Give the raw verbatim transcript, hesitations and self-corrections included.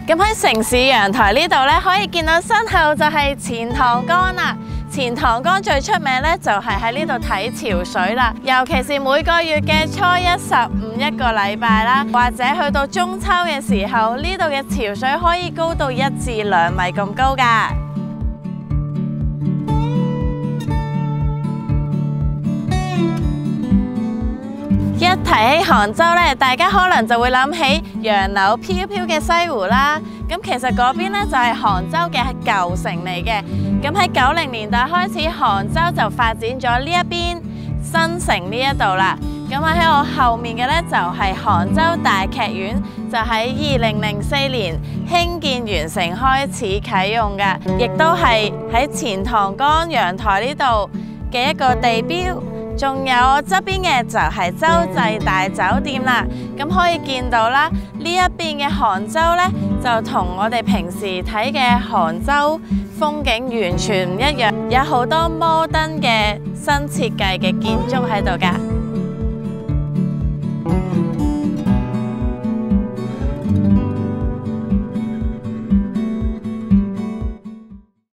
咁喺城市陽台呢度咧，可以見到身後就係錢塘江啦。錢塘江最出名咧，就係喺呢度睇潮水啦。尤其是每個月嘅初一、十五一個禮拜啦，或者去到中秋嘅時候，呢度嘅潮水可以高到一至兩米咁高㗎。一提起杭州咧，大家可能就會諗起楊柳飄飄嘅西湖啦。咁其實嗰邊咧就係杭州嘅舊城嚟嘅。咁喺九零年代開始，杭州就發展咗呢一邊新城呢一度啦。咁喺我後面嘅咧就係杭州大劇院，就喺二零零四年興建完成開始啟用嘅，亦都係喺錢塘江陽台呢度嘅一個地標。仲有我側邊嘅就係洲際大酒店啦，咁可以見到啦，呢一邊嘅杭州呢，就同我哋平時睇嘅杭州風景完全唔一樣，有好多摩登嘅新設計嘅建築喺度㗎。